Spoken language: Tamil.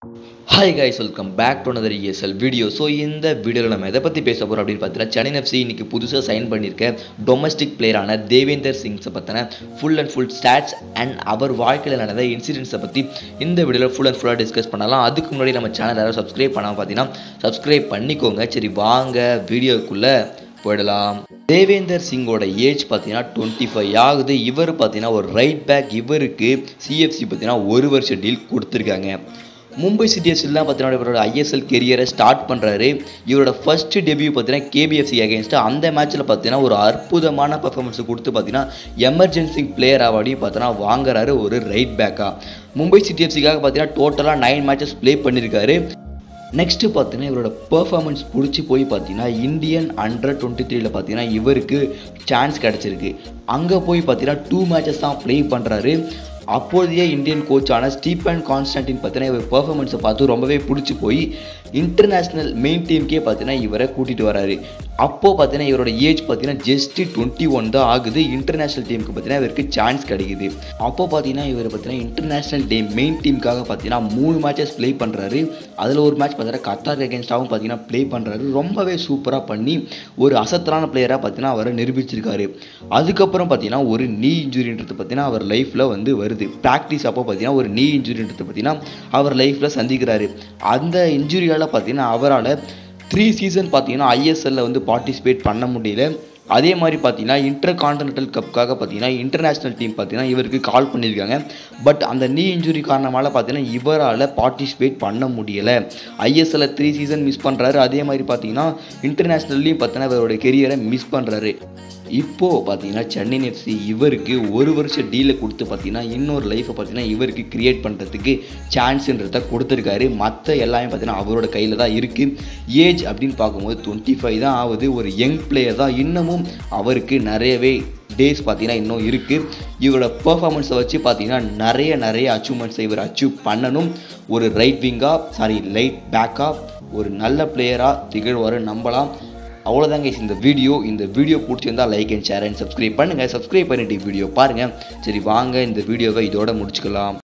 Hi guys, welcome back to another ESL video. So இந்த வீடியோவில் நம்ம எதை பற்றி பேச போகிறோம் அப்படின்னு பார்த்தீங்கன்னா சென்னை எஃப்சி இன்னைக்கு புதுசாக சைன் பண்ணியிருக்க டொமஸ்டிக் பிளேயரான தேவேந்தர் சிங்ஸை பற்றின ஃபுல் ஸ்டாட்ஸ் அண்ட் அவர் வாழ்க்கையில் நடந்த இன்சிடென்ட்ஸை பற்றி இந்த வீடியோவில் ஃபுல்லாக டிஸ்கஸ் பண்ணலாம். அதுக்கு முன்னாடி நம்ம சேனல் யாரும் சப்ஸ்கிரைப் பண்ணாமல் பார்த்தீங்கன்னா சப்ஸ்கிரைப் பண்ணிக்கோங்க. சரி வாங்க வீடியோக்குள்ளே போயிடலாம். தேவேந்தர் சிங்கோட ஏஜ் பார்த்தீங்கன்னா 25 ஆகுது. இவர் பார்த்தீங்கன்னா ஒரு ரைட் பேக். இவருக்கு சிஎஃப்சி பார்த்தீங்கன்னா 1 வருஷ டீல் கொடுத்துருக்காங்க. மும்பை சிட்டிஎஸ்லாம் பார்த்தீங்கன்னா இவரோட ஐஎஸ்எல் கெரியரை ஸ்டார்ட் பண்ணுறாரு. இவரோட ஃபர்ஸ்ட் டெபியூ பார்த்தீங்கன்னா கேபிஎஃப்சி அகேன்ஸ்ட் அந்த மேட்ச்சில் பார்த்தீங்கன்னா ஒரு அற்புதமான பர்ஃபார்மன்ஸ் கொடுத்து பார்த்தீங்கன்னா எமர்ஜென்சி பிளேயர் அவார்டையும் பார்த்தீங்கன்னா வாங்குறாரு ஒரு ரைட் பேக்காக. மும்பை சிட்டிஎஃப்சிக்காக பார்த்தீங்கன்னா டோட்டலாக 9 மேட்சஸ் ப்ளே பண்ணியிருக்காரு. நெக்ஸ்ட்டு பார்த்தீங்கன்னா இவரோட பெர்ஃபார்மன்ஸ் பிடிச்சி போய் பார்த்தீங்கன்னா இந்தியன் அண்டர்-23 பார்த்தீங்கன்னா இவருக்கு சான்ஸ் கிடச்சிருக்கு. அங்கே போய் பார்த்தீங்கன்னா 2 மேட்சஸ் தான் ப்ளே பண்ணுறாரு. அப்போதைய இந்தியன் கோச்சான ஸ்டீபன் கான்ஸ்டன்டின் பார்த்தீங்கன்னா இவர் பெர்ஃபார்மன்ஸை பார்த்து ரொம்பவே பிடிச்சி போய் இன்டர்நேஷ்னல் மெயின் டீமுக்கே பார்த்தீங்கன்னா இவரை கூட்டிகிட்டு வராரு. அப்போது பார்த்தீங்கன்னா இவரோட ஏஜ் பார்த்தீங்கன்னா ஜஸ்ட் 21 தான் ஆகுது. இன்டர்நேஷ்னல் டீமுக்கு பார்த்தீங்கன்னா இவருக்கு சான்ஸ் கிடைக்குது. அப்போது பார்த்தீங்கன்னா இவர் பார்த்தீங்கன்னா இன்டர்நேஷ்னல் மெயின் டீமுக்காக பார்த்தீங்கன்னா 3 மேட்சஸ் ப்ளே பண்ணுறாரு. அதில் ஒரு மேட்ச் பார்த்தீங்கன்னா கத்தார் அகேன்ஸ்டாகவும் பார்த்தீங்கன்னா ப்ளே பண்ணுறாரு. ரொம்பவே சூப்பராக பண்ணி ஒரு அசத்தலான பிளேயராக பார்த்தீங்கன்னா அவரை நிரூபிச்சிருக்காரு. அதுக்கப்புறம் பார்த்தீங்கன்னா ஒரு நீ இன்ஜுரின்றது பார்த்தீங்கன்னா அவர் லைஃப்பில் வருது. ப்ராக்டிஸ் அப்போ பார்த்தீங்கன்னா ஒரு நீ இன்ஜுரின்றது பார்த்தீங்கன்னா அவர் லைஃப்பில் சந்திக்கிறாரு. அந்த இன்ஜுரியால் பார்த்தீங்கன்னா அவரால் 3 சீசன் பார்த்தீங்கன்னா ஐஎஸ்எல்ல பார்ட்டிசிபேட் பண்ண முடியல. அதே மாதிரி பார்த்தீங்கன்னா இன்டர் கான்டினென்டல் கப்புக்காக பார்த்தீங்கன்னா இன்டர்நேஷ்னல் டீம் பார்த்தீங்கன்னா இவருக்கு கால் பண்ணியிருக்காங்க. பட் அந்த நீ இன்ஜுரி காரணமாக பார்த்தீங்கன்னா இவரால் பார்ட்டிசிபேட் பண்ண முடியலை. ஐஎஸ்எல்ல 3 சீசன் மிஸ் பண்ணுறாரு. அதே மாதிரி பார்த்தீங்கன்னா இன்டர்நேஷ்னல்லையும் பார்த்தீங்கன்னா இவரோட கெரியரை மிஸ் பண்ணுறாரு. இப்போது பார்த்தீங்கன்னா சென்னையின் எஃப்சி இவருக்கு 1 வருஷ டீலை கொடுத்து பார்த்தீங்கன்னா இன்னொரு லைஃப்பை பார்த்தீங்கன்னா இவருக்கு கிரியேட் பண்ணுறதுக்கு சான்ஸுன்றதை கொடுத்துருக்காரு. மற்ற எல்லாமே பார்த்தீங்கன்னா அவரோட கையில் தான் இருக்குது. ஏஜ் அப்படின்னு பார்க்கும்போது 25 தான் ஆகுது. ஒரு யங் பிளேயர் தான். இன்னமும் அவருக்கு நிறையவே டேஸ் பார்த்தீங்கன்னா இன்னும் இருக்குது. இவரோட பெர்ஃபார்மன்ஸை வச்சு பார்த்தீங்கன்னா நிறைய அச்சீவ்மெண்ட்ஸை இவர் அச்சீவ் பண்ணணும். ஒரு ரைட் பேக்காக ஒரு நல்ல பிளேயராக திகழ்வார் நம்பலாம். அவ்வளோதாங்க இந்த வீடியோ பிடிச்சிருந்தால் like and share and subscribe பண்ணுங்கள். சப்ஸ்கிரைப் பண்ணிட்டு வீடியோ பாருங்கள். சரி வாங்க இந்த வீடியோவை இதோட முடிச்சுக்கலாம்.